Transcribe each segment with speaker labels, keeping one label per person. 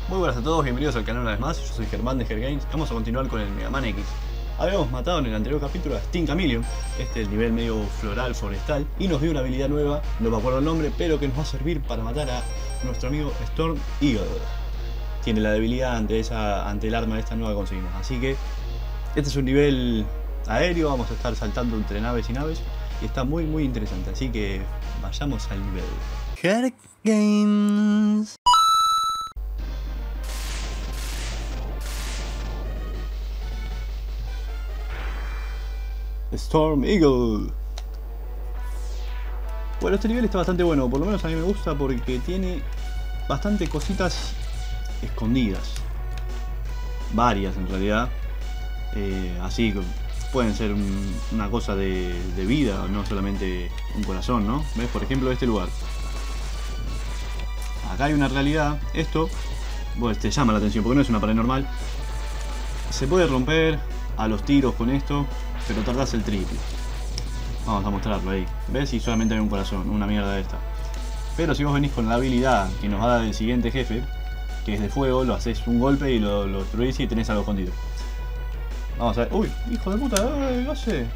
Speaker 1: Muy buenas a todos, bienvenidos al canal una vez más. Yo soy Germán de Gergames. Vamos a continuar con el Mega Man X. Habíamos matado en el anterior capítulo a Sting Chameleon, este es el nivel medio floral, forestal, y nos dio una habilidad nueva, no me acuerdo el nombre, pero que nos va a servir para matar a nuestro amigo Storm Eagle. Tiene la debilidad ante el arma esta nueva que conseguimos. Así que este es un nivel aéreo, vamos a estar saltando entre naves y naves, y está muy interesante, así que vayamos al nivel. Gergames. Storm Eagle. Bueno, este nivel está bastante bueno, por lo menos a mí me gusta porque tiene bastante cositas escondidas. Varias en realidad. Así que pueden ser una cosa de vida, no solamente un corazón, ¿no? ¿Ves? Por ejemplo, este lugar. Acá hay una realidad. Esto, bueno, te llama la atención porque no es una pared normal. Se puede romper a los tiros con esto, pero tardás el triple. Vamos a mostrarlo ahí. ¿Ves? Y solamente hay un corazón, una mierda esta. Pero si vos venís con la habilidad que nos va a dar el siguiente jefe, que es de fuego, lo haces un golpe y lo destruís y tenés algo escondido. Vamos a ver. ¡Uy! ¡Hijo de puta! No sé.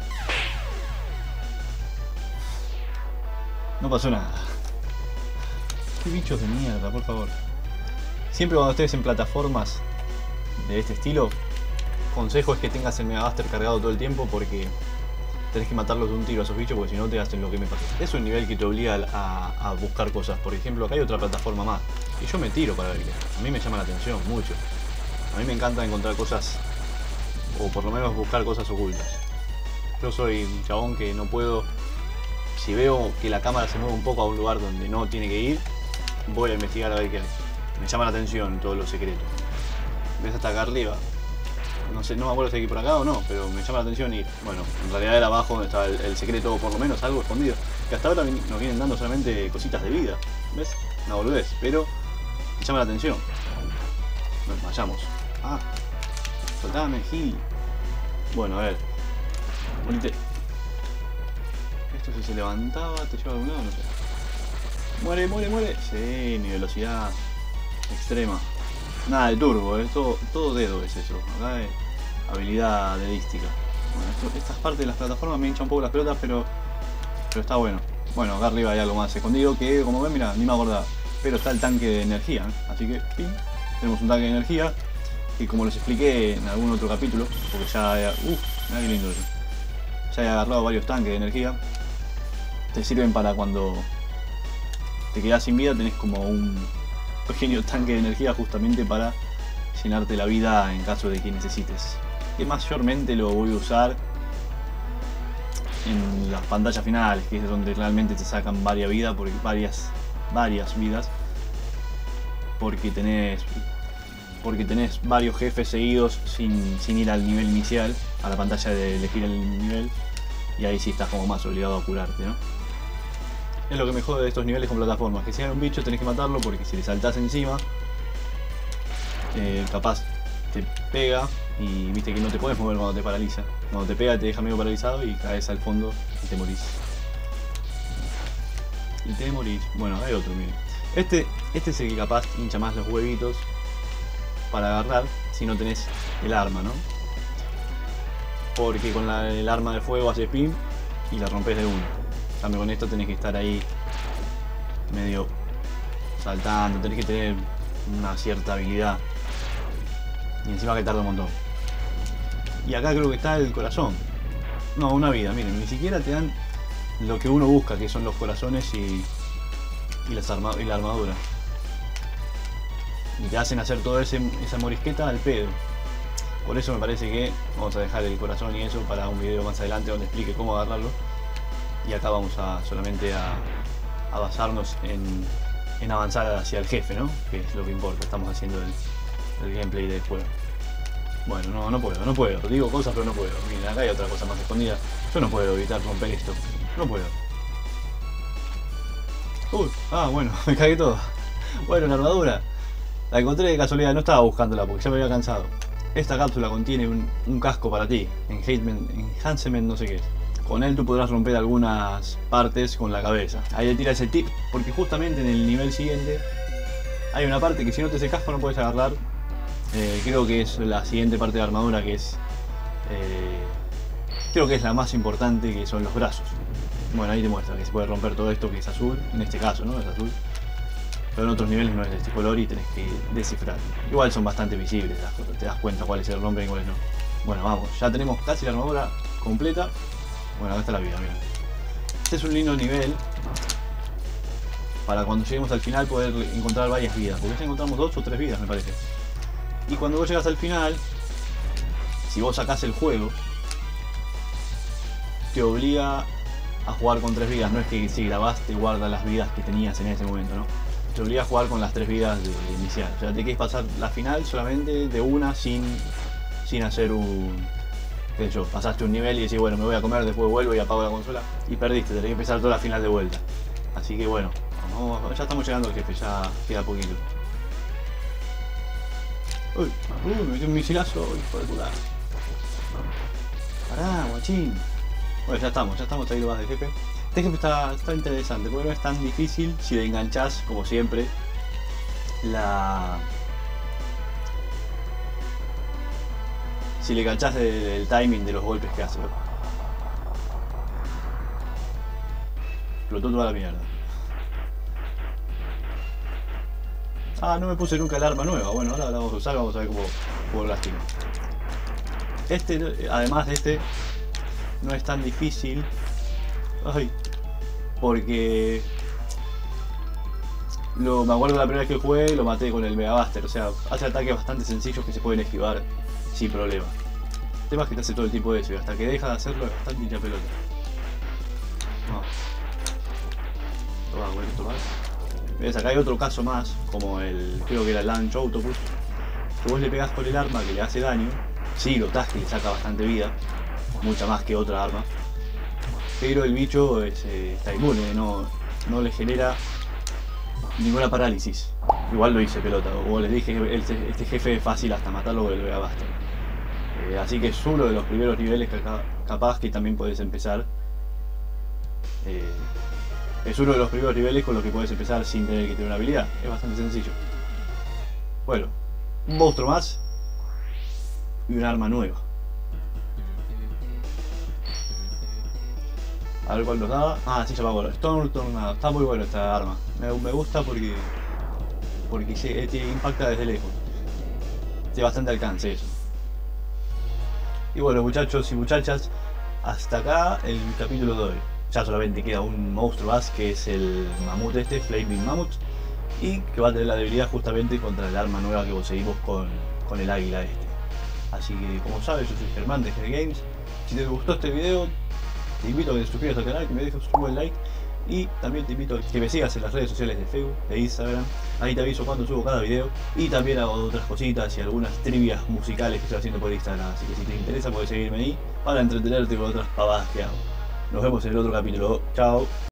Speaker 1: No pasó nada. Qué bichos de mierda, por favor. Siempre cuando estés en plataformas de este estilo, consejo es que tengas el Mega Buster cargado todo el tiempo porque tenés que matarlos de un tiro a esos bichos porque si no te hacen lo que me pasó. Es un nivel que te obliga a buscar cosas. Por ejemplo, acá hay otra plataforma más y yo me tiro para verla. A mí me llama la atención mucho. A mí me encanta encontrar cosas, o por lo menos buscar cosas ocultas. Yo soy un chabón que no puedo, si veo que la cámara se mueve un poco a un lugar donde no tiene que ir, voy a investigar a ver qué hay. Me llama la atención todos los secretos. ¿Ves hasta acá arriba? No sé, no me acuerdo si hay que ir por acá o no, pero me llama la atención ir. Bueno, en realidad era abajo donde estaba el secreto, o por lo menos algo escondido. Que hasta ahora nos vienen dando solamente cositas de vida. ¿Ves? Una boludez, pero me llama la atención. Nos vayamos. Ah, soltame, Gil. Bueno, a ver. Ponete. Esto si se levantaba, te lleva a algún lado, no sé. Muere, muere, muere. Sí, mi velocidad extrema. Nada de turbo, todo dedo es eso. Acá es habilidad dedística. Bueno, estas partes de las plataformas me hinchan un poco las pelotas, pero está bueno. Bueno, acá arriba hay algo más escondido que, como ven, mira, ni me acordaba. Pero está el tanque de energía, ¿eh? Así que, pim, tenemos un tanque de energía. Y como les expliqué en algún otro capítulo, porque ya he, mirá qué lindo eso. Ya he agarrado varios tanques de energía. Te sirven para cuando te quedas sin vida, tenés como un pequeño tanque de energía justamente para llenarte la vida en caso de que necesites. Que mayormente lo voy a usar en las pantallas finales, que es donde realmente te sacan varias vidas, porque varias vidas, porque tenés varios jefes seguidos sin ir al nivel inicial, a la pantalla de elegir el nivel, y ahí sí estás como más obligado a curarte, ¿no? Es lo que me jode de estos niveles con plataformas, que si hay un bicho tenés que matarlo porque si le saltás encima, capaz te pega y viste que no te puedes mover cuando te paraliza. Cuando te pega te deja medio paralizado y caes al fondo y te morís. Bueno, hay otro, miren. Este es el que capaz hincha más los huevitos para agarrar si no tenés el arma, ¿no? Porque con el arma de fuego haces pim y la rompes de uno. Cambio con esto tenés que estar ahí medio saltando, tenés que tener una cierta habilidad. Y encima que tarda un montón. Y acá creo que está el corazón. No, una vida, miren, ni siquiera te dan lo que uno busca, que son los corazones y la armadura. Y te hacen hacer toda esa morisqueta al pedo. Por eso me parece que vamos a dejar el corazón y eso para un video más adelante donde explique cómo agarrarlo. Y acá vamos solamente a basarnos en avanzar hacia el jefe, ¿no? Que es lo que importa, estamos haciendo el gameplay del juego. Bueno, no puedo. Digo cosas pero no puedo. Miren, acá hay otra cosa más escondida. Yo no puedo evitar romper esto. No puedo. Bueno, me cagué todo. Bueno, una armadura. La encontré de casualidad, no estaba buscándola porque ya me había cansado. Esta cápsula contiene un casco para ti. Enhancement no sé qué es. Con él tú podrás romper algunas partes con la cabeza. Ahí le tira ese tip, porque justamente en el nivel siguiente Hay una parte que si no te hace casco no puedes agarrar. Creo que es la siguiente parte de la armadura, que es... creo que es la más importante, que son los brazos. Bueno, ahí te muestra que se puede romper todo esto que es azul, en este caso, ¿no? Es azul. Pero en otros niveles no es de este color y tenés que descifrar. Igual son bastante visibles las cosas, te das cuenta cuáles se rompen y cuáles no. Bueno, vamos, ya tenemos casi la armadura completa. Bueno, acá está la vida, mira. Este es un lindo nivel para cuando lleguemos al final poder encontrar varias vidas, porque ya encontramos 2 o 3 vidas, me parece. Y cuando vos llegas al final, si vos sacás el juego, te obliga a jugar con 3 vidas. No es que si grabás te guarda las vidas que tenías en ese momento, ¿no? Te obliga a jugar con las 3 vidas de inicial. O sea, te querés pasar la final solamente de una sin hacer un... qué sé yo, pasaste un nivel y decís, bueno, me voy a comer, después vuelvo y apago la consola. Y perdiste, tenés que empezar toda la final de vuelta. Así que bueno, ya estamos llegando al jefe, ya queda poquito. Uy, me metí un misilazo, hijo de puta. Pará, guachín. Bueno, ya estamos ahí lo más del jefe. Este jefe está interesante, porque no es tan difícil si le enganchás, como siempre, si le enganchás el timing de los golpes que hace, ¿no? Explotó toda la mierda. Ah, no me puse nunca el arma nueva. Bueno, ahora la vamos a usar, vamos a ver cómo lastima. Además de este, no es tan difícil. Ay, porque me acuerdo la primera vez que jugué y lo maté con el Mega Buster. O sea, hace ataques bastante sencillos que se pueden esquivar sin problema. El tema es que te hace todo el tipo de eso y hasta que deja de hacerlo es bastante hincha pelota. Toma, más. ¿Ves? Acá hay otro caso más, como creo que era el Launch Octopus. Que vos le pegás con el arma que le hace daño. Sí, lo tasca y le saca bastante vida. Mucha más que otra arma. Pero el bicho está inmune, no le genera ninguna parálisis. Igual lo hice pelota, como les dije, este jefe es fácil hasta matarlo con el Mega Buster. Así que es uno de los primeros niveles que capaz que también podés empezar. Es uno de los primeros niveles con los que podés empezar sin tener que tener una habilidad. Es bastante sencillo. Bueno, un monstruo más y un arma nueva. A ver cuál nos da. Ah, sí, se llama Storm Tornado. Está muy bueno esta arma. Me gusta porque impacta desde lejos. Tiene bastante alcance eso. Y bueno, muchachos y muchachas, hasta acá el capítulo de hoy. Ya solamente queda un monstruo más, que es el mamut Flaming Mammoth, y que va a tener la debilidad justamente contra el arma nueva que conseguimos con el águila Así que, como sabes, yo soy Germán de GD Games. Si te gustó este video, te invito a que te suscribas al canal, que me dejes un buen like, y también te invito a que me sigas en las redes sociales de Facebook, de Instagram. Ahí te aviso cuando subo cada video, y también hago otras cositas y algunas trivias musicales que estoy haciendo por Instagram. Así que si te interesa puedes seguirme ahí para entretenerte con otras pavadas que hago. Nos vemos en el otro capítulo. Chao.